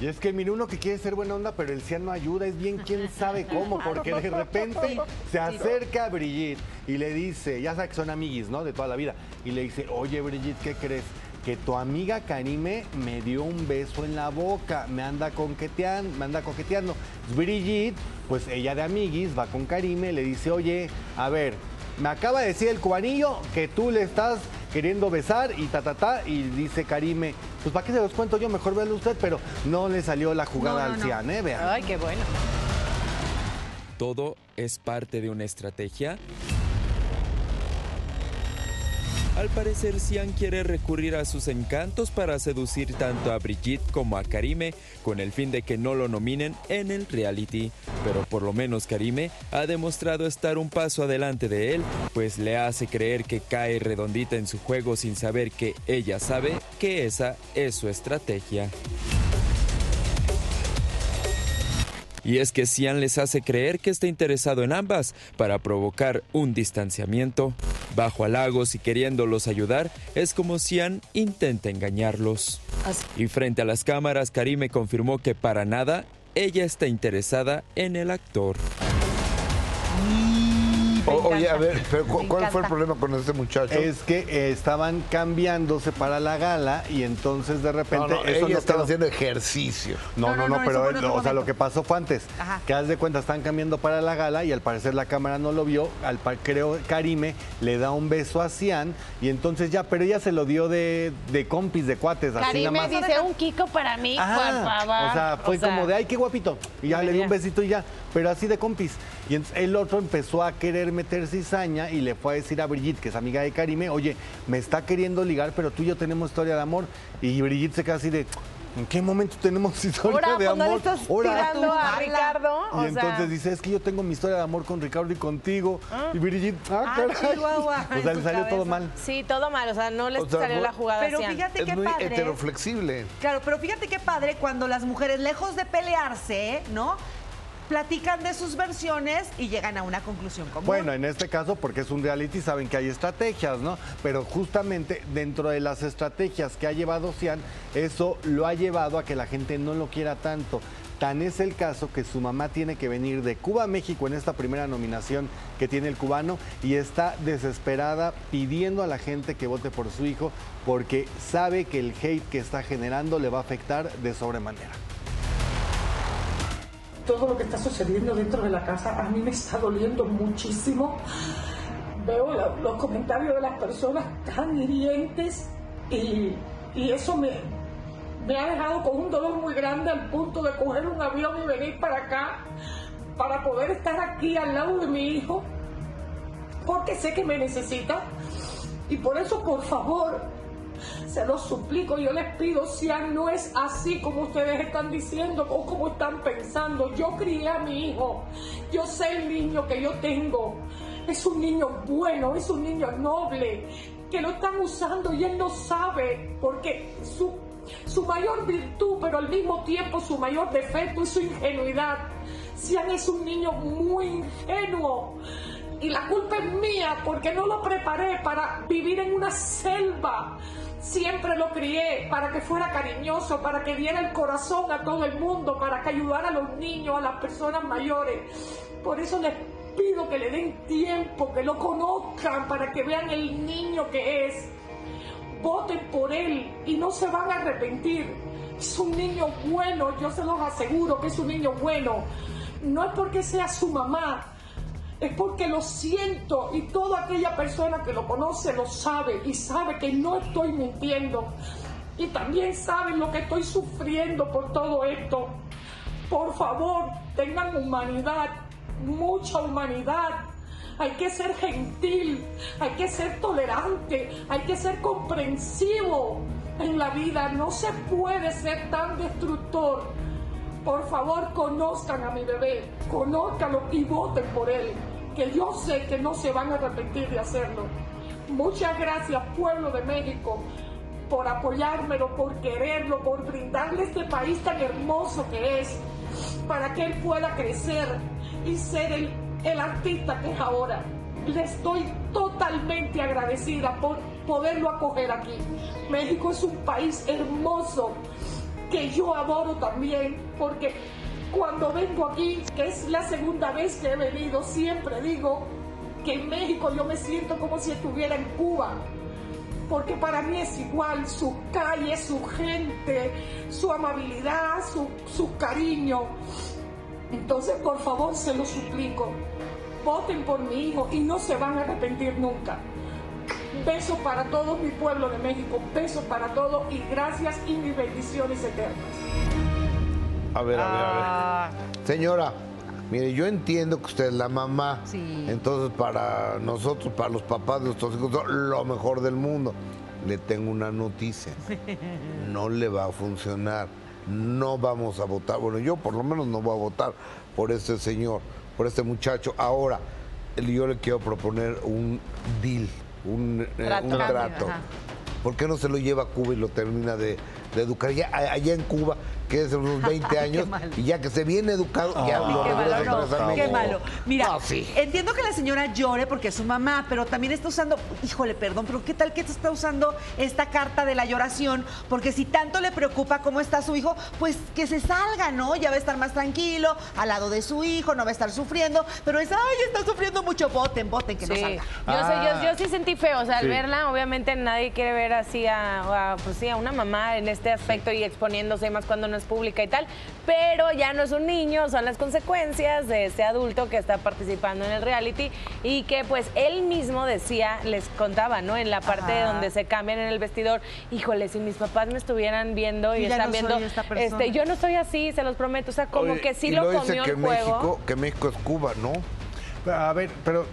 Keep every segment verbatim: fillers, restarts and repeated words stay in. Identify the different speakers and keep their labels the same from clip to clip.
Speaker 1: Y es que, mire, uno que quiere ser buena onda, pero el Cian no ayuda, es bien quién sabe cómo, porque de repente se acerca a Brigitte y le dice, ya sabe que son amiguis, ¿no? De toda la vida. Y le dice, oye, Brigitte, ¿qué crees? Que tu amiga Karime me dio un beso en la boca, me anda coqueteando, me anda coqueteando. Brigitte, pues ella de amiguis, va con Karime, le dice, oye, a ver, me acaba de decir el cubanillo que tú le estás queriendo besar y ta, ta, ta, y dice Karime, pues ¿para qué se los cuento yo? Mejor véalo usted, pero no le salió la jugada
Speaker 2: no, no,
Speaker 1: al Cian, ¿eh? Vean.
Speaker 3: Ay, qué bueno.
Speaker 4: ¿Todo es parte de una estrategia? Al parecer, Cian quiere recurrir a sus encantos para seducir tanto a Brigitte como a Karime, con el fin de que no lo nominen en el reality. Pero por lo menos Karime ha demostrado estar un paso adelante de él, pues le hace creer que cae redondita en su juego sin saber que ella sabe que esa es su estrategia. Y es que Cian les hace creer que está interesado en ambas para provocar un distanciamiento. Bajo halagos y queriéndolos ayudar, es como Cian intenta engañarlos.
Speaker 3: Así.
Speaker 4: Y frente a las cámaras, Karime confirmó que para nada ella está interesada en el actor.
Speaker 5: O, oye, a ver, pero ¿cu ¿cuál fue el problema con este muchacho?
Speaker 1: Es que eh, estaban cambiándose para la gala y entonces de repente...
Speaker 5: No, no,
Speaker 1: eso
Speaker 5: ella
Speaker 1: no
Speaker 5: estaba
Speaker 1: quedó.
Speaker 5: haciendo ejercicio.
Speaker 1: No, no,
Speaker 2: No,
Speaker 1: no,
Speaker 2: no, no,
Speaker 1: pero
Speaker 2: eso fue en otro
Speaker 1: o sea, lo
Speaker 2: momento.
Speaker 1: que pasó fue antes.
Speaker 2: Ajá.
Speaker 1: Que haz de cuenta, están cambiando para la gala y al parecer la cámara no lo vio. Al pa- creo Karime le da un beso a Cian y entonces ya, pero ella se lo dio de, de compis, de cuates, así
Speaker 3: Karime
Speaker 1: nada más.
Speaker 3: dice un Kiko para mí,
Speaker 1: Ajá.
Speaker 3: por favor.
Speaker 1: O sea, fue
Speaker 3: O sea,
Speaker 1: como de, ay, qué guapito. Y ya le dio un besito y ya, pero así de compis. Y entonces el otro empezó a querer meter cizaña y le fue a decir a Brigitte, que es amiga de Karime, oye, me está queriendo ligar, pero tú y yo tenemos historia de amor. Y Brigitte se queda así de, ¿en qué momento tenemos historia
Speaker 3: Ahora,
Speaker 1: de
Speaker 3: pues, no le
Speaker 1: amor?
Speaker 3: estás
Speaker 1: Ahora.
Speaker 3: tirando a
Speaker 2: Ala.
Speaker 3: Ricardo.
Speaker 1: Y
Speaker 3: O
Speaker 1: entonces
Speaker 3: sea,
Speaker 1: dice, es que yo tengo mi historia de amor con Ricardo y contigo. Y Brigitte, ah,
Speaker 2: Ah,
Speaker 1: caray.
Speaker 2: Chihuahua,
Speaker 1: O
Speaker 2: en
Speaker 1: sea,
Speaker 2: tu
Speaker 1: le salió todo
Speaker 2: cabeza.
Speaker 1: mal.
Speaker 3: sí, todo mal. O sea, no les
Speaker 5: O sea,
Speaker 3: salió
Speaker 5: fue-
Speaker 3: la jugada
Speaker 2: Pero
Speaker 3: a Cian.
Speaker 2: fíjate
Speaker 5: Es
Speaker 2: qué
Speaker 5: muy
Speaker 2: padre.
Speaker 5: heteroflexible.
Speaker 2: Claro, pero fíjate qué padre cuando las mujeres, lejos de pelearse, ¿no? Platican de sus versiones y llegan a una conclusión común.
Speaker 1: Bueno, en este caso, porque es un reality, saben que hay estrategias, ¿no? Pero justamente dentro de las estrategias que ha llevado Cian, eso lo ha llevado a que la gente no lo quiera tanto. Tan es el caso que su mamá tiene que venir de Cuba a México en esta primera nominación que tiene el cubano y está desesperada pidiendo a la gente que vote por su hijo porque sabe que el hate que está generando le va a afectar de sobremanera.
Speaker 6: Todo lo que está sucediendo dentro de la casa a mí me está doliendo muchísimo. Veo la- los comentarios de las personas tan hirientes y, y eso me, me ha dejado con un dolor muy grande al punto de coger un avión y venir para acá para poder estar aquí al lado de mi hijo porque sé que me necesita y por eso, por favor, se los suplico, yo les pido, Cian no es así como ustedes están diciendo o como están pensando. Yo crié a mi hijo, yo sé el niño que yo tengo. Es un niño bueno, es un niño noble, que lo están usando y él no sabe, porque su, su mayor virtud, pero al mismo tiempo su mayor defecto es su ingenuidad. Cian es un niño muy ingenuo. Y la culpa es mía porque no lo preparé para vivir en una selva. Siempre lo crié para que fuera cariñoso, para que diera el corazón a todo el mundo, para que ayudara a los niños, a las personas mayores. Por eso les pido que le den tiempo, que lo conozcan, para que vean el niño que es. Voten por él y no se van a arrepentir. Es un niño bueno, yo se los aseguro que es un niño bueno. No es porque sea su mamá, es porque lo siento y toda aquella persona que lo conoce lo sabe y sabe que no estoy mintiendo y también saben lo que estoy sufriendo por todo esto. Por favor, tengan humanidad, mucha humanidad. Hay que ser gentil, hay que ser tolerante, hay que ser comprensivo en la vida. No se puede ser tan destructor. Por favor, conozcan a mi bebé, conózcanlo y voten por él, que yo sé que no se van a arrepentir de hacerlo. Muchas gracias, pueblo de México, por apoyármelo, por quererlo, por brindarle este país tan hermoso que es, para que él pueda crecer y ser el, el artista que es ahora. Le estoy totalmente agradecida por poderlo acoger aquí. México es un país hermoso, que yo adoro también, porque cuando vengo aquí, que es la segunda vez que he venido, siempre digo que en México yo me siento como si estuviera en Cuba, porque para mí es igual, sus calles, su gente, su amabilidad, su, su cariño. Entonces, por favor, se lo suplico, voten por mi hijo y no se van a arrepentir nunca. Besos para todo mi pueblo de México, besos para todos y gracias y mis bendiciones eternas.
Speaker 5: A ver, a ver, a ver. Señora, mire, yo entiendo que usted es la mamá.
Speaker 2: Sí.
Speaker 5: Entonces, para nosotros, para los papás de nuestros hijos, son lo mejor del mundo. Le tengo una noticia. No le va a funcionar. No vamos a votar. Bueno, yo por lo menos no voy a votar por este señor, por este muchacho. Ahora, yo le quiero proponer un deal, un eh,
Speaker 3: Trato.
Speaker 5: un trato.
Speaker 3: Ajá.
Speaker 5: ¿Por qué no se lo lleva a Cuba y lo termina de, de educar? Ya, allá en Cuba, que es unos veinte años, y ya que se viene educado, ya lo
Speaker 2: Qué malo,
Speaker 5: regresa
Speaker 2: no,
Speaker 5: otra vez a
Speaker 2: qué
Speaker 5: México.
Speaker 2: malo. Mira,
Speaker 5: No, sí.
Speaker 2: entiendo que la señora llore porque es su mamá, pero también está usando, híjole, perdón, pero ¿qué tal que está usando esta carta de la lloración? Porque si tanto le preocupa cómo está su hijo, pues que se salga, ¿no? Ya va a estar más tranquilo, al lado de su hijo, no va a estar sufriendo, pero es, ay, está sufriendo mucho, voten, voten, que no
Speaker 3: Sí, yo,
Speaker 2: salga.
Speaker 3: sé, yo, yo sí sentí feo, o sea, al
Speaker 1: Sí.
Speaker 3: verla, obviamente nadie quiere ver así a, a, pues sí, a una mamá en este aspecto y exponiéndose más cuando no es pública y tal, pero ya no es un niño, son las consecuencias de este adulto que está participando en el reality y que pues él mismo decía, les contaba, ¿no? En la parte
Speaker 2: Ajá.
Speaker 3: donde se cambian en el vestidor, híjole, si mis papás me estuvieran viendo y
Speaker 2: Yo ya
Speaker 3: están
Speaker 2: no
Speaker 3: viendo,
Speaker 2: soy esta persona.
Speaker 3: este, yo no soy así, se los prometo, o sea, como
Speaker 5: Oye,
Speaker 3: que sí
Speaker 5: y
Speaker 3: lo
Speaker 5: luego
Speaker 3: comió
Speaker 5: dice
Speaker 3: el
Speaker 5: que
Speaker 3: juego.
Speaker 5: México, que México es Cuba, ¿no?
Speaker 1: A ver, pero,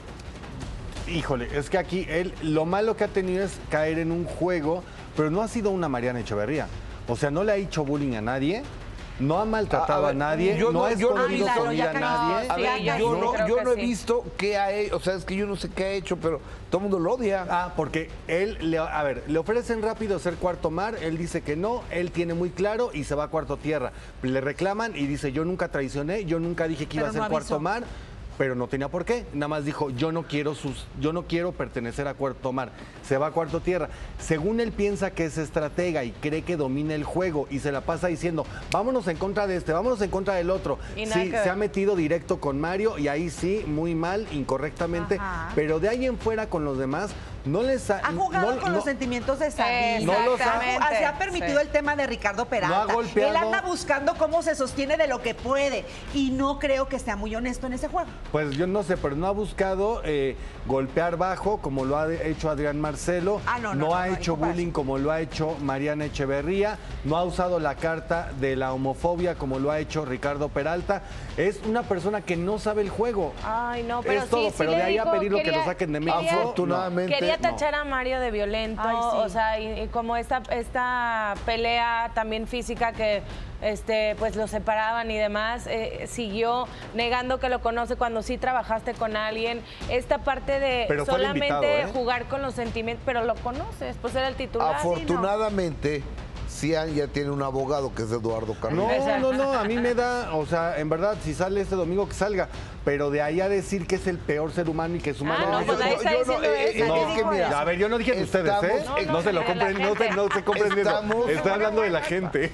Speaker 1: híjole, es que aquí él, lo malo que ha tenido es caer en un juego, pero no ha sido una Mariana Echeverría. O sea, no le ha hecho bullying a nadie, no ha maltratado
Speaker 5: A- a
Speaker 1: a,
Speaker 5: ver,
Speaker 1: nadie,
Speaker 5: yo
Speaker 1: no
Speaker 5: no-
Speaker 1: ha
Speaker 5: yo no he
Speaker 1: escondido
Speaker 2: visto-
Speaker 1: comida a
Speaker 2: ya
Speaker 1: nadie.
Speaker 3: no,
Speaker 5: A
Speaker 3: Sí,
Speaker 5: ver,
Speaker 3: yo
Speaker 5: yo
Speaker 3: sí
Speaker 5: no,
Speaker 3: creo
Speaker 5: yo
Speaker 3: que
Speaker 5: no he
Speaker 3: sí.
Speaker 5: visto qué ha hecho, o sea, es que yo no sé qué ha hecho, pero todo el mundo lo odia.
Speaker 1: Ah, porque él, le, a ver, le ofrecen rápido ser cuarto mar, él dice que no, él tiene muy claro y se va a cuarto tierra. Le reclaman y dice, yo nunca traicioné, yo nunca dije que iba
Speaker 2: Pero
Speaker 1: a ser
Speaker 2: no
Speaker 1: cuarto
Speaker 2: avisó.
Speaker 1: mar, pero no tenía por qué. Nada más dijo, yo no quiero sus, yo no quiero pertenecer a cuarto mar. Se va a cuarto tierra. Según él piensa que es estratega y cree que domina el juego y se la pasa diciendo, vámonos en contra de este, vámonos en contra del otro.
Speaker 3: Y nada
Speaker 1: Sí,
Speaker 3: que
Speaker 1: se
Speaker 3: ver.
Speaker 1: ha metido directo con Mario y ahí sí, muy mal, incorrectamente,
Speaker 2: Ajá.
Speaker 1: pero de ahí en fuera con los demás no les ha,
Speaker 2: Ha jugado
Speaker 1: no-
Speaker 2: con
Speaker 1: no-
Speaker 2: los sentimientos de Sabina.
Speaker 1: No los ha-
Speaker 2: Ha- Se ha permitido
Speaker 3: Sí.
Speaker 2: el tema de Ricardo Peralta.
Speaker 1: No ha golpeado.
Speaker 2: Él anda buscando cómo se sostiene de lo que puede. Y no creo que sea muy honesto en ese juego.
Speaker 1: Pues yo no sé, pero no ha buscado eh, golpear bajo como lo ha de- hecho Adrián Marcelo,
Speaker 2: Ah, no, no, no,
Speaker 1: ha
Speaker 2: no,
Speaker 1: hecho
Speaker 2: hijo, para
Speaker 1: bullying como lo ha hecho Mariana Echeverría, no ha usado la carta de la homofobia como lo ha hecho Ricardo Peralta. Es una persona que no sabe el juego.
Speaker 3: Ay, no, pero
Speaker 1: es
Speaker 3: sí,
Speaker 1: todo,
Speaker 3: sí
Speaker 1: pero
Speaker 3: le
Speaker 1: de ahí a
Speaker 3: dijo,
Speaker 1: pedirlo que
Speaker 3: quería-
Speaker 1: lo saquen de
Speaker 3: quería-
Speaker 1: México.
Speaker 5: Afortunadamente,
Speaker 3: Quería
Speaker 5: no.
Speaker 3: tachar a Mario de violento,
Speaker 2: Ay, sí.
Speaker 3: o sea, y, y como esta, esta pelea también física que este, pues lo separaban y demás, eh, siguió negando que lo conoce cuando sí trabajaste con alguien. Esta parte de
Speaker 1: Pero fue el
Speaker 3: solamente
Speaker 1: invitado, ¿eh?
Speaker 3: jugar con los sentimientos, pero lo conoces, pues era el titular.
Speaker 5: Afortunadamente, Cian ya tiene un abogado que es Eduardo Carrillo.
Speaker 1: No, no, no, a mí me da, o sea, en verdad, si sale este domingo que salga, pero de ahí a decir que es el peor ser humano y que su madre
Speaker 3: Ah, no,
Speaker 1: no,
Speaker 3: pues
Speaker 1: yo-
Speaker 3: ahí está
Speaker 5: yo no,
Speaker 3: diciendo
Speaker 5: eh,
Speaker 3: eso.
Speaker 5: eh,
Speaker 1: No,
Speaker 5: es que mira,
Speaker 1: a ver, yo no dije de ustedes, ¿eh?
Speaker 5: estamos-
Speaker 1: No, se lo
Speaker 3: de la
Speaker 1: compren, no se,
Speaker 3: gente.
Speaker 1: no se compren eso.
Speaker 5: Estamos-
Speaker 1: Estoy hablando de la gente.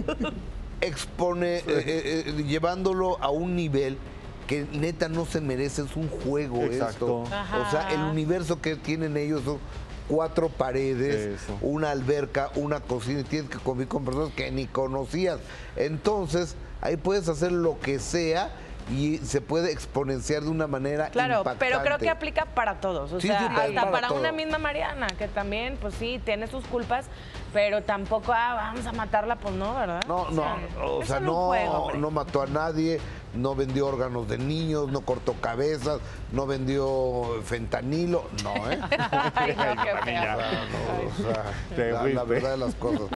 Speaker 5: expone, eh, eh, eh, llevándolo a un nivel que neta no se merece, es un juego
Speaker 1: Exacto.
Speaker 5: esto.
Speaker 3: Ajá.
Speaker 5: O sea, el universo que tienen ellos son cuatro paredes,
Speaker 1: Eso.
Speaker 5: una alberca, una cocina y tienes que convivir con personas que ni conocías. Entonces, ahí puedes hacer lo que sea y se puede exponenciar de una manera
Speaker 3: Claro,
Speaker 5: impactante.
Speaker 3: pero creo que aplica para todos. O
Speaker 5: Sí,
Speaker 3: sea,
Speaker 5: sí, para-
Speaker 3: hasta
Speaker 5: para
Speaker 3: para,
Speaker 5: todo.
Speaker 3: una misma Mariana, que también, pues sí, tiene sus culpas, pero tampoco, ah, vamos a matarla, pues no, ¿verdad?
Speaker 5: No, no, o
Speaker 3: es
Speaker 5: sea,
Speaker 3: solo un
Speaker 5: no,
Speaker 3: juego, hombre.
Speaker 5: no mató a nadie, no vendió órganos de niños, no cortó cabezas, no vendió fentanilo, no, ¿eh?
Speaker 3: Ay, no, qué feo.
Speaker 5: O sea, no, o sea,
Speaker 1: Te
Speaker 5: la, la
Speaker 1: fuiste.
Speaker 5: verdad de las cosas.